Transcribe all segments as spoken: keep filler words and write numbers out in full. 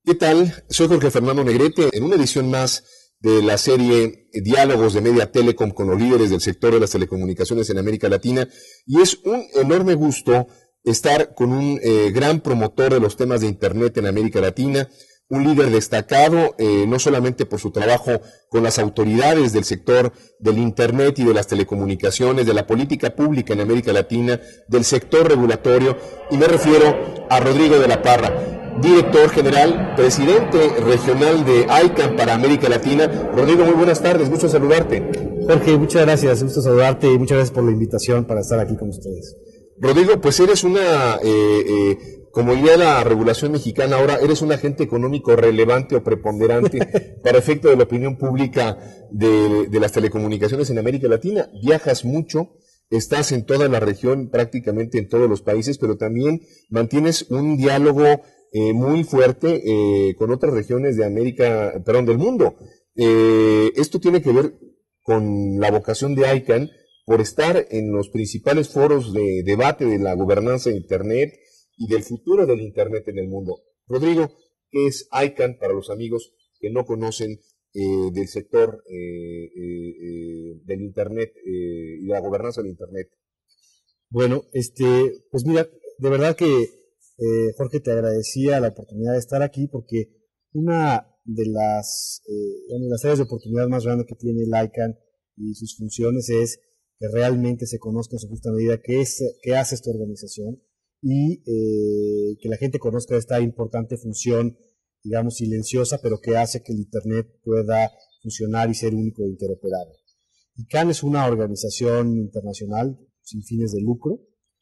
¿Qué tal? Soy Jorge Fernando Negrete en una edición más de la serie Diálogos de Media Telecom con los líderes del sector de las telecomunicaciones en América Latina, y es un enorme gusto estar con un eh, gran promotor de los temas de Internet en América Latina, un líder destacado eh, no solamente por su trabajo con las autoridades del sector del Internet y de las telecomunicaciones, de la política pública en América Latina, del sector regulatorio, y me refiero a Rodrigo de la Parra, director general, presidente regional de ICANN para América Latina. Rodrigo, muy buenas tardes, gusto saludarte. Jorge, muchas gracias, gusto saludarte y muchas gracias por la invitación para estar aquí con ustedes. Rodrigo, pues eres una, eh, eh, como diría la regulación mexicana ahora, eres un agente económico relevante o preponderante para efecto de la opinión pública de, de las telecomunicaciones en América Latina. Viajas mucho, estás en toda la región, prácticamente en todos los países, pero también mantienes un diálogo Eh, muy fuerte eh, con otras regiones de América, perdón, del mundo. Eh, esto tiene que ver con la vocación de ICANN por estar en los principales foros de debate de la gobernanza de Internet y del futuro del Internet en el mundo. Rodrigo, ¿qué es ICANN para los amigos que no conocen eh, del sector eh, eh, eh, del Internet eh, y de la gobernanza del Internet? Bueno, este, pues mira, de verdad que Eh, Jorge, te agradecía la oportunidad de estar aquí porque una de las, eh, una de las áreas de oportunidad más grandes que tiene el ICANN y sus funciones es que realmente se conozca en su justa medida qué, es, qué hace esta organización y eh, que la gente conozca esta importante función, digamos, silenciosa, pero que hace que el Internet pueda funcionar y ser único e interoperable. ICANN es una organización internacional sin fines de lucro,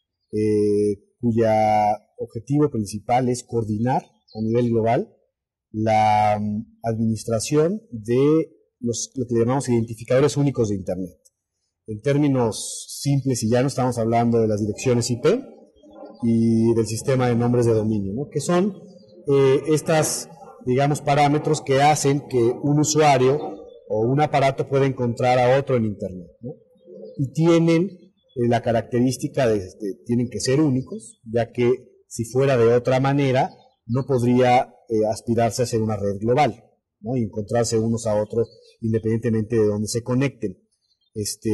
eh, cuya objetivo principal es coordinar a nivel global la um, administración de los, lo que llamamos identificadores únicos de Internet. En términos simples y llanos estamos hablando de las direcciones I P y del sistema de nombres de dominio, ¿no? Que son eh, estas, digamos, parámetros que hacen que un usuario o un aparato pueda encontrar a otro en Internet, ¿no? Y tienen eh, la característica de, de, tienen que ser únicos, ya que si fuera de otra manera, no podría eh, aspirarse a ser una red global, ¿no? Y encontrarse unos a otros independientemente de dónde se conecten. Este,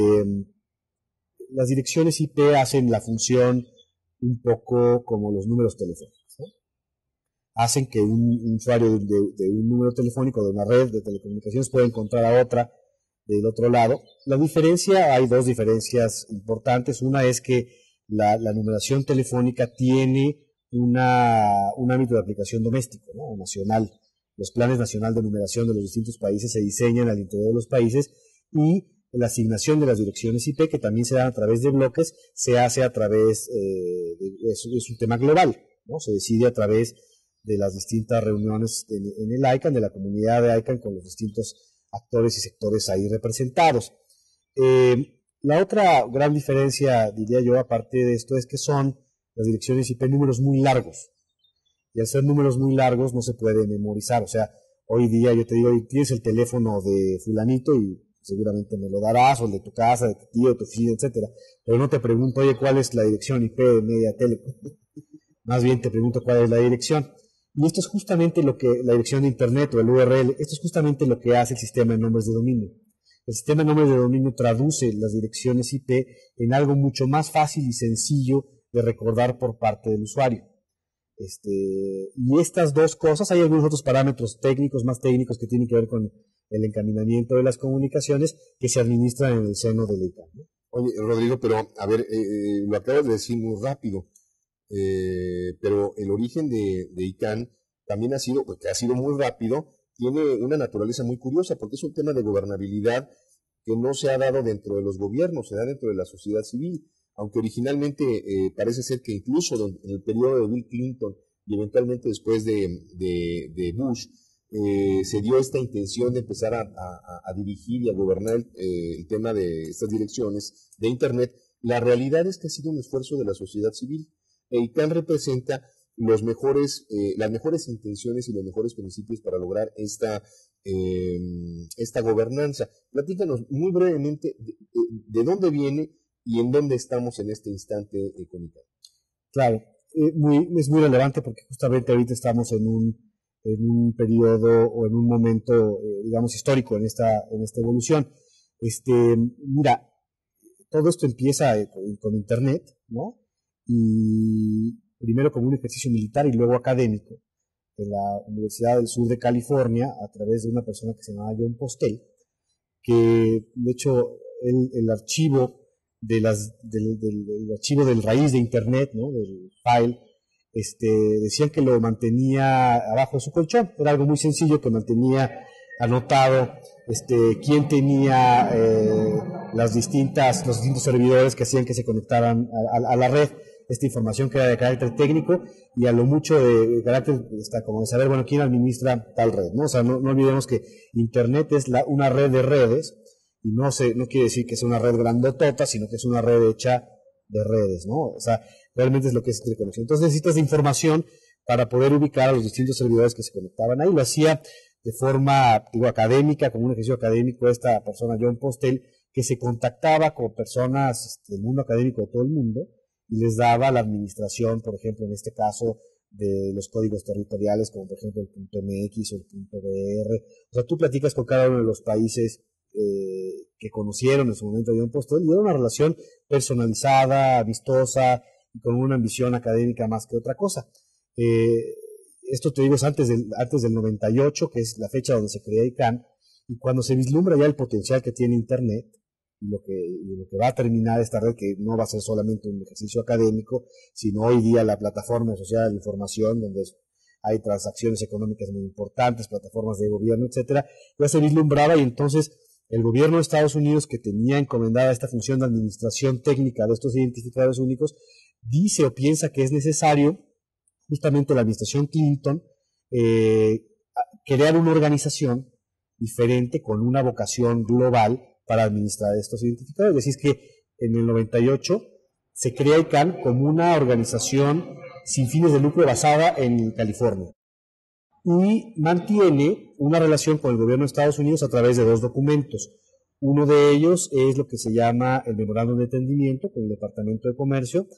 las direcciones I P hacen la función un poco como los números telefónicos, ¿no? Hacen que un, un usuario de, de, de un número telefónico, de una red de telecomunicaciones, pueda encontrar a otra del otro lado. La diferencia, hay dos diferencias importantes. Una es que la, la numeración telefónica tiene Una, un ámbito de aplicación doméstico, ¿no? O nacional. Los planes nacional de numeración de los distintos países se diseñan al interior de los países y la asignación de las direcciones I P, que también se dan a través de bloques, se hace a través, eh, de, es, es un tema global, ¿no? Se decide a través de las distintas reuniones en, en el ICANN, de la comunidad de ICANN, con los distintos actores y sectores ahí representados. Eh, la otra gran diferencia, diría yo, aparte de esto, es que son las direcciones I P números muy largos. Y al ser números muy largos no se puede memorizar. O sea, hoy día yo te digo, tienes el teléfono de fulanito y seguramente me lo darás, o el de tu casa, de tu tío, de tu oficina, etcétera. Pero no te pregunto, oye, ¿cuál es la dirección I P de Media Telecom? Más bien te pregunto cuál es la dirección. Y esto es justamente lo que, la dirección de Internet o el U R L, esto es justamente lo que hace el sistema de nombres de dominio. El sistema de nombres de dominio traduce las direcciones I P en algo mucho más fácil y sencillo de recordar por parte del usuario. Este, y estas dos cosas, hay algunos otros parámetros técnicos, más técnicos, que tienen que ver con el encaminamiento de las comunicaciones que se administran en el seno del ICANN, ¿no? Oye, Rodrigo, pero a ver, eh, lo acabas de decir muy rápido, eh, pero el origen de, de ICANN también ha sido, porque ha sido muy rápido, tiene una naturaleza muy curiosa, porque es un tema de gobernabilidad que no se ha dado dentro de los gobiernos, se da dentro de la sociedad civil. Aunque originalmente eh, parece ser que incluso en el periodo de Bill Clinton y eventualmente después de, de, de Bush, eh, se dio esta intención de empezar a, a, a dirigir y a gobernar el, eh, el tema de estas direcciones de Internet. La realidad es que ha sido un esfuerzo de la sociedad civil. E ICANN representa los mejores, eh, las mejores intenciones y los mejores principios para lograr esta, eh, esta gobernanza. Platícanos muy brevemente de, de, de dónde viene y en dónde estamos en este instante eh, con ICANN. Claro, eh, muy, es muy relevante porque justamente ahorita estamos en un en un periodo o en un momento, eh, digamos, histórico en esta, en esta evolución. Este, mira, todo esto empieza eh, con, con Internet, ¿no? Y primero como un ejercicio militar y luego académico en la Universidad del Sur de California a través de una persona que se llamaba John Postel, que de hecho el, el archivo de las, del, del, del archivo del raíz de Internet, ¿no? Del file, este, decían que lo mantenía abajo de su colchón. Era algo muy sencillo que mantenía anotado este, quién tenía eh, las distintas, los distintos servidores que hacían que se conectaran a, a, a la red, esta información que era de carácter técnico y a lo mucho de, de carácter, está, como de saber, bueno, quién administra tal red, ¿no? O sea, no, no olvidemos que Internet es la, una red de redes, y no, se, no quiere decir que sea una red grandotota, sino que es una red hecha de redes, ¿no? O sea, realmente es lo que es interconexión. Entonces necesitas información para poder ubicar a los distintos servidores que se conectaban ahí. Lo hacía de forma, digo, académica, como un ejercicio académico, esta persona, John Postel, que se contactaba con personas este, del mundo académico de todo el mundo y les daba la administración, por ejemplo, en este caso, de los códigos territoriales, como por ejemplo el punto M X o el punto B R. O sea, tú platicas con cada uno de los países eh, que conocieron en su momento a John Postel y era una relación personalizada, vistosa y con una ambición académica más que otra cosa. Eh, esto te digo es antes del, antes del noventa y ocho, que es la fecha donde se crea I C A N, y cuando se vislumbra ya el potencial que tiene Internet y lo que, y lo que va a terminar esta red, que no va a ser solamente un ejercicio académico, sino hoy día la plataforma asociada a la información, donde hay transacciones económicas muy importantes, plataformas de gobierno, etcétera, ya se vislumbraba y entonces el gobierno de Estados Unidos, que tenía encomendada esta función de administración técnica de estos identificadores únicos, dice o piensa que es necesario, justamente la administración Clinton, eh, crear una organización diferente con una vocación global para administrar estos identificadores. Así es que en el noventa y ocho se crea I C A N como una organización sin fines de lucro basada en California y mantiene una relación con el gobierno de Estados Unidos a través de dos documentos. Uno de ellos es lo que se llama el Memorándum de Entendimiento con el Departamento de Comercio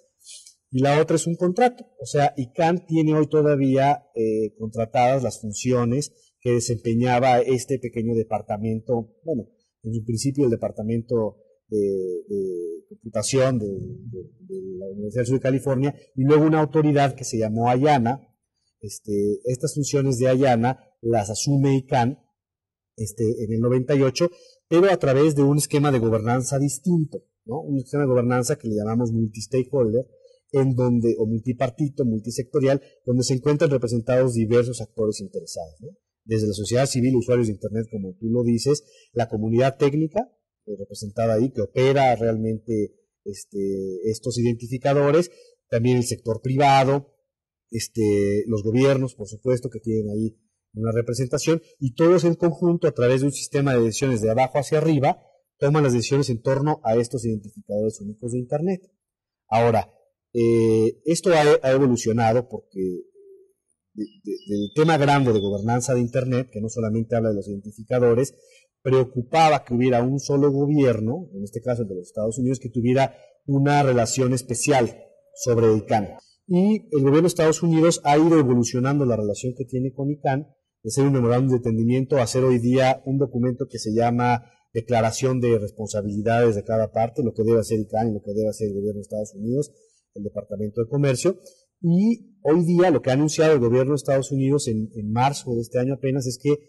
y la otra es un contrato. O sea, I C A N tiene hoy todavía eh, contratadas las funciones que desempeñaba este pequeño departamento, bueno, en su principio el departamento de, de computación de, de, de la Universidad del Sur de California y luego una autoridad que se llamó AYANA. Este, estas funciones de AYANA las asume I C A N este, en el noventa y ocho, pero a través de un esquema de gobernanza distinto, ¿no? Un esquema de gobernanza que le llamamos multi-stakeholder, en donde, o multipartito, multisectorial, donde se encuentran representados diversos actores interesados, ¿no? Desde la sociedad civil, usuarios de Internet, como tú lo dices, la comunidad técnica, eh, representada ahí, que opera realmente este, estos identificadores, también el sector privado, este, los gobiernos, por supuesto, que tienen ahí una representación, y todos en conjunto, a través de un sistema de decisiones de abajo hacia arriba, toman las decisiones en torno a estos identificadores únicos de Internet. Ahora, eh, esto ha, ha evolucionado porque de, de, del tema grande de gobernanza de Internet, que no solamente habla de los identificadores, preocupaba que hubiera un solo gobierno, en este caso el de los Estados Unidos, que tuviera una relación especial sobre I C A N. Y el gobierno de Estados Unidos ha ido evolucionando la relación que tiene con I C A N, de ser un memorándum de entendimiento a ser hoy día un documento que se llama Declaración de Responsabilidades de cada parte, lo que debe hacer I C A N y lo que debe hacer el gobierno de Estados Unidos, el Departamento de Comercio. Y hoy día lo que ha anunciado el gobierno de Estados Unidos en, en marzo de este año apenas es que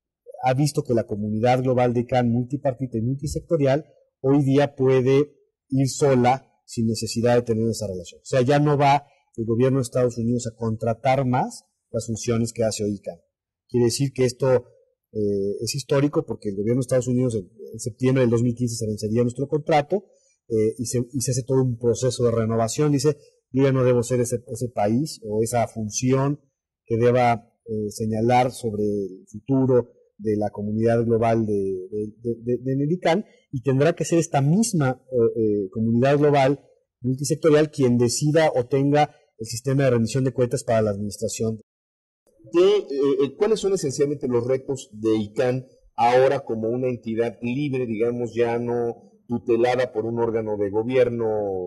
ha visto que la comunidad global de I C A N multipartita y multisectorial hoy día puede ir sola sin necesidad de tener esa relación. O sea, ya no va el gobierno de Estados Unidos a contratar más las funciones que hace hoy I C A N. Quiere decir que esto eh, es histórico porque el gobierno de Estados Unidos en, en septiembre del dos mil quince se vencería nuestro contrato eh, y, se, y se hace todo un proceso de renovación. Dice, yo ya no debo ser ese, ese país o esa función que deba eh, señalar sobre el futuro de la comunidad global de, de, de, de, de I C A N y tendrá que ser esta misma eh, eh, comunidad global multisectorial quien decida o tenga el sistema de rendición de cuentas para la administración. ¿Qué, eh, ¿Cuáles son esencialmente los retos de I C A N ahora como una entidad libre, digamos, ya no tutelada por un órgano de gobierno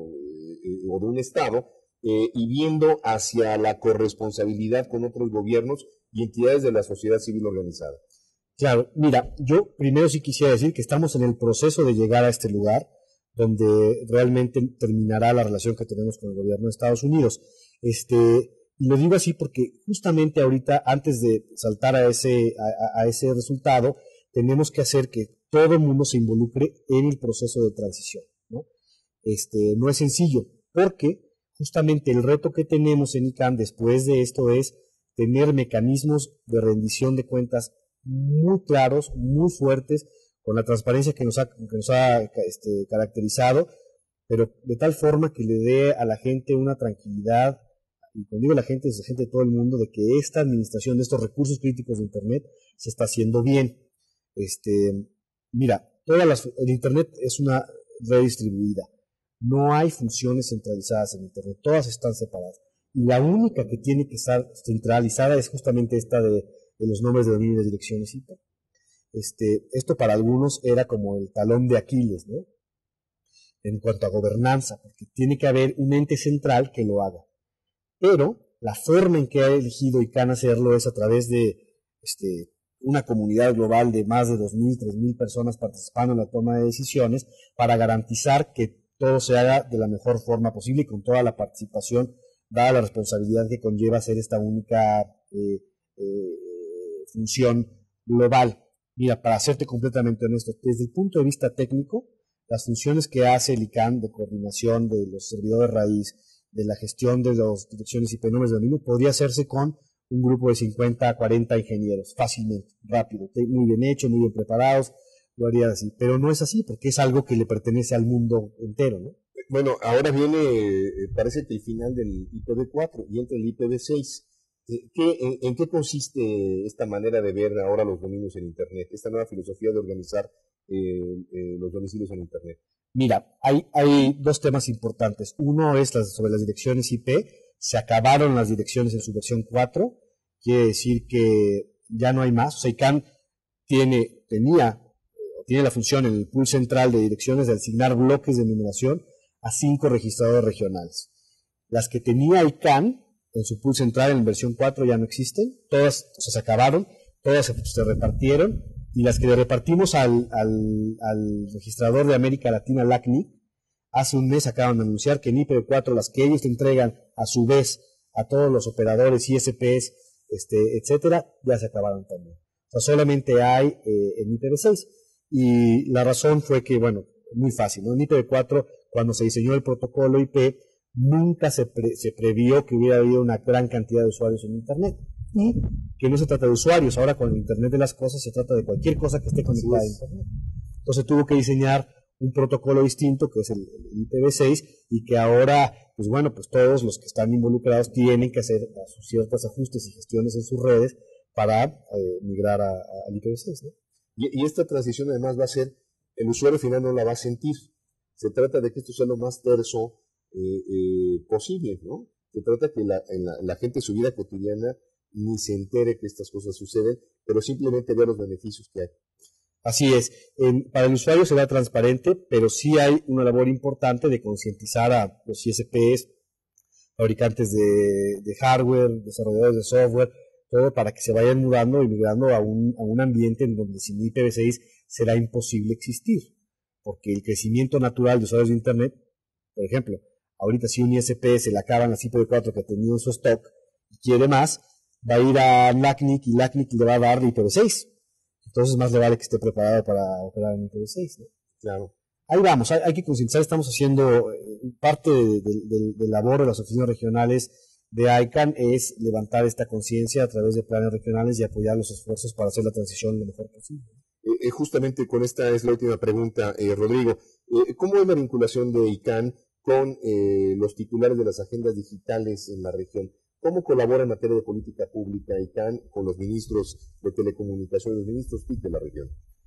eh, o de un Estado, eh, y viendo hacia la corresponsabilidad con otros gobiernos y entidades de la sociedad civil organizada. Claro, mira, yo primero sí quisiera decir que estamos en el proceso de llegar a este lugar donde realmente terminará la relación que tenemos con el gobierno de Estados Unidos. Este, y lo digo así porque justamente ahorita, antes de saltar a ese, a, a ese resultado, tenemos que hacer que todo el mundo se involucre en el proceso de transición, ¿no? Este, no es sencillo, porque justamente el reto que tenemos en I C A N después de esto es tener mecanismos de rendición de cuentas muy claros, muy fuertes, con la transparencia que nos ha, que nos ha este, caracterizado, pero de tal forma que le dé a la gente una tranquilidad, y cuando digo la gente, es la gente de todo el mundo, de que esta administración de estos recursos críticos de Internet se está haciendo bien. Este, mira, todas las, el Internet es una red distribuida, no hay funciones centralizadas en Internet, todas están separadas, y la única que tiene que estar centralizada es justamente esta de, de los nombres de dominio y de direcciones I P. Este, esto para algunos era como el talón de Aquiles, ¿no? En cuanto a gobernanza, porque tiene que haber un ente central que lo haga. Pero la forma en que ha elegido I C A N hacerlo es a través de este, una comunidad global de más de dos mil, tres mil personas participando en la toma de decisiones para garantizar que todo se haga de la mejor forma posible y con toda la participación, dada la responsabilidad que conlleva hacer esta única eh, eh, función global. Mira, para serte completamente honesto, desde el punto de vista técnico, las funciones que hace el I C A N de coordinación de los servidores raíz, de la gestión de las direcciones I P, nombres de dominio, podría hacerse con un grupo de cincuenta a cuarenta ingenieros, fácilmente, rápido, muy bien hecho, muy bien preparados, lo haría así. Pero no es así, porque es algo que le pertenece al mundo entero, ¿no? Bueno, ahora viene, parece que el final del I P v cuatro y entra el I P v seis. ¿Qué, en, ¿En qué consiste esta manera de ver ahora los dominios en Internet, esta nueva filosofía de organizar eh, eh, los domicilios en Internet? Mira, hay, hay dos temas importantes. Uno es las, sobre las direcciones I P. Se acabaron las direcciones en su versión cuatro. Quiere decir que ya no hay más. O sea, I C A N tiene, tenía, tiene la función en el pool central de direcciones de asignar bloques de numeración a cinco registradores regionales. Las que tenía I C A N en su pool central en versión cuatro ya no existen, todas o sea, se acabaron, todas se, se repartieron, y las que le repartimos al, al, al registrador de América Latina, L A C N I C, hace un mes acaban de anunciar que en I P v cuatro, las que ellos te entregan a su vez a todos los operadores, I S Ps, este, etcétera, ya se acabaron también. O sea, solamente hay eh, en I P v seis. Y la razón fue que, bueno, muy fácil, ¿no? En I P v cuatro, cuando se diseñó el protocolo I P, nunca se, pre, se previó que hubiera habido una gran cantidad de usuarios en Internet. Y que no se trata de usuarios, ahora con el Internet de las cosas se trata de cualquier cosa que esté conectada a Internet. Entonces tuvo que diseñar un protocolo distinto, que es el, el I P v seis, y que ahora, pues bueno, pues todos los que están involucrados tienen que hacer sus ciertos ajustes y gestiones en sus redes para eh, migrar a, a, al I P v seis, ¿no? Y, y esta transición además va a ser, el usuario final no la va a sentir. Se trata de que esto sea lo más terso eh, eh, posible, ¿no? Se trata que la, en la, la gente en su vida cotidiana ni se entere que estas cosas suceden, pero simplemente vea los beneficios que hay. Así es. En, para el usuario será transparente, pero sí hay una labor importante de concientizar a los I S Ps, fabricantes de, de hardware, desarrolladores de software, todo para que se vayan mudando y migrando a un, a un ambiente en donde sin I P v seis será imposible existir, porque el crecimiento natural de usuarios de Internet, por ejemplo, ahorita si un I S P se le acaban las I P v cuatro que tenía en su stock y quiere más, va a ir a L A C N I C y L A C N I C le va a dar I P v seis. Entonces más le vale que esté preparado para operar en I P v seis, ¿no? Claro. Ahí vamos, hay, hay que concientizar, estamos haciendo eh, parte de, de, de, de labor de las oficinas regionales de I C A N es levantar esta conciencia a través de planes regionales y apoyar los esfuerzos para hacer la transición lo mejor posible. Eh, justamente con esta es la última pregunta, eh, Rodrigo. Eh, ¿Cómo es la vinculación de I C A N con eh, los titulares de las agendas digitales en la región? ¿Cómo colabora en materia de política pública I C A N con los ministros de telecomunicaciones, los ministros T I C de la región?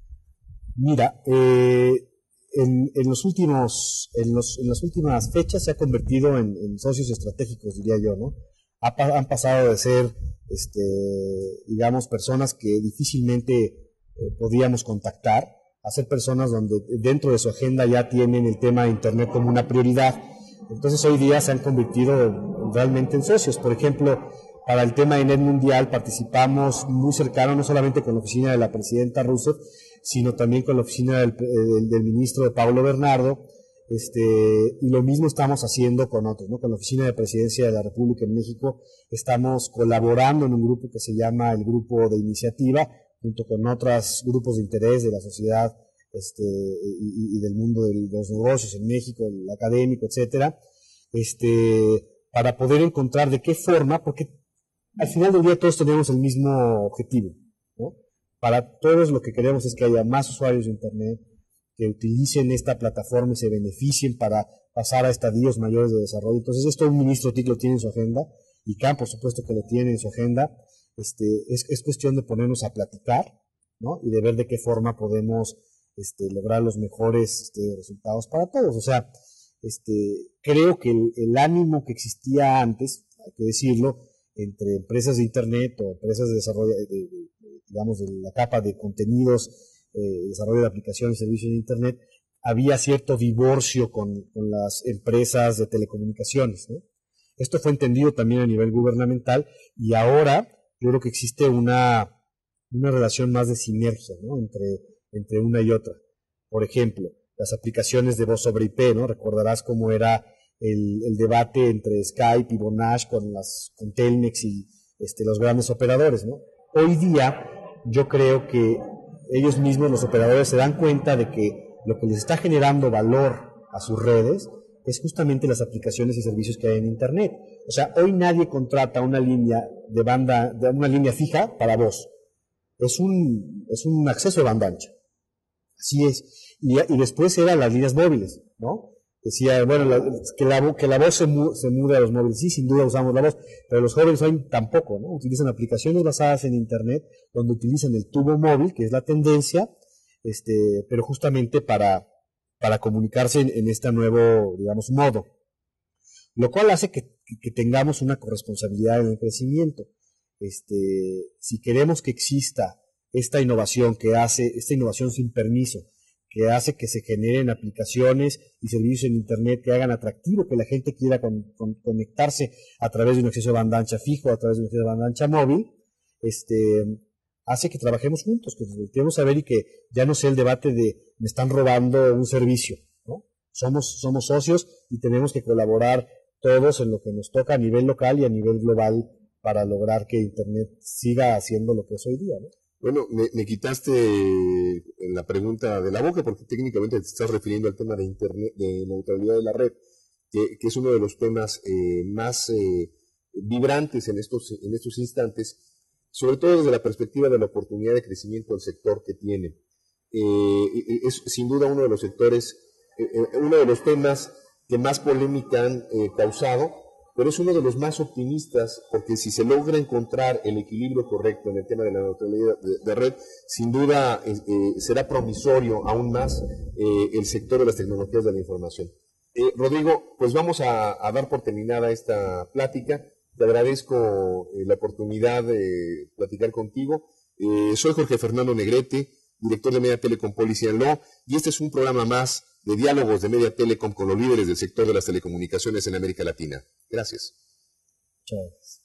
Mira, eh, en, en, los últimos, en, los, en las últimas fechas se ha convertido en, en socios estratégicos, diría yo, ¿no? Ha, han pasado de ser, este, digamos, personas que difícilmente eh, podíamos contactar, a ser personas donde dentro de su agenda ya tienen el tema de Internet como una prioridad. Entonces hoy día se han convertido realmente en socios. Por ejemplo, para el tema de Net Mundial participamos muy cercano, no solamente con la oficina de la presidenta Rousseff, sino también con la oficina del, del, del ministro Pablo Bernardo, este, y lo mismo estamos haciendo con otros, ¿no? Con la oficina de presidencia de la República en México estamos colaborando en un grupo que se llama el Grupo de Iniciativa, junto con otros grupos de interés de la sociedad este, y, y del mundo de los negocios en México, el académico, etcétera, este, para poder encontrar de qué forma, porque al final del día todos tenemos el mismo objetivo, ¿no? Para todos lo que queremos es que haya más usuarios de Internet, que utilicen esta plataforma y se beneficien para pasar a estadios mayores de desarrollo. Entonces esto un ministro T I C lo tiene en su agenda, y C A M por supuesto que lo tiene en su agenda. Este, es, es cuestión de ponernos a platicar, ¿no? Y de ver de qué forma podemos este, lograr los mejores este, resultados para todos. O sea, este, creo que el, el ánimo que existía antes, hay que decirlo, entre empresas de Internet o empresas de desarrollo, de, de, de, digamos, de la capa de contenidos, eh, desarrollo de aplicaciones y servicios de Internet, había cierto divorcio con, con las empresas de telecomunicaciones, ¿no? Esto fue entendido también a nivel gubernamental, y ahora yo creo que existe una, una relación más de sinergia, ¿no? entre, entre una y otra. Por ejemplo, las aplicaciones de voz sobre I P, ¿no? Recordarás cómo era el, el debate entre Skype y Vonage con, las, con Telmex y este, los grandes operadores, ¿no? Hoy día yo creo que ellos mismos, los operadores, se dan cuenta de que lo que les está generando valor a sus redes es justamente las aplicaciones y servicios que hay en Internet. O sea, hoy nadie contrata una línea de banda, de una línea fija para voz. Es un, es un acceso de banda ancha. Así es. Y, y después eran las líneas móviles, ¿no? Decía, bueno, la, que, la, que la voz se, mu, se mude a los móviles. Sí, sin duda usamos la voz, pero los jóvenes hoy tampoco, ¿no? Utilizan aplicaciones basadas en Internet, donde utilizan el tubo móvil, que es la tendencia, este, pero justamente para, para comunicarse en, en este nuevo, digamos, modo. Lo cual hace que, que, que tengamos una corresponsabilidad en el crecimiento. Este, si queremos que exista esta innovación que hace, esta innovación sin permiso, que hace que se generen aplicaciones y servicios en Internet que hagan atractivo que la gente quiera con, con, conectarse a través de un acceso de banda ancha fijo, a través de un acceso de banda ancha móvil, este, hace que trabajemos juntos, que nos volteemos a ver y que ya no sea el debate de me están robando un servicio, ¿no? Somos, somos socios y tenemos que colaborar todos en lo que nos toca a nivel local y a nivel global para lograr que Internet siga haciendo lo que es hoy día, ¿no? Bueno, me, me quitaste la pregunta de la boca, porque técnicamente te estás refiriendo al tema de Internet, de neutralidad de la red, que, que es uno de los temas eh, más eh, vibrantes en estos, en estos instantes, sobre todo desde la perspectiva de la oportunidad de crecimiento del sector que tiene. Eh, es sin duda uno de los sectores, eh, uno de los temas que más polémica han eh, causado, pero es uno de los más optimistas, porque si se logra encontrar el equilibrio correcto en el tema de la neutralidad de, de red, sin duda eh, eh, será promisorio aún más eh, el sector de las tecnologías de la información. Eh, Rodrigo, pues vamos a, a dar por terminada esta plática. Te agradezco eh, la oportunidad de platicar contigo. Eh, soy Jorge Fernando Negrete, director de Media Telecom Policy and Law, y este es un programa más de diálogos de Media Telecom con los líderes del sector de las telecomunicaciones en América Latina. Gracias. Muchas gracias.